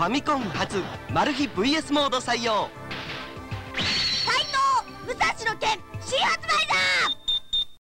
ファミコン初マル秘 VS モード採用。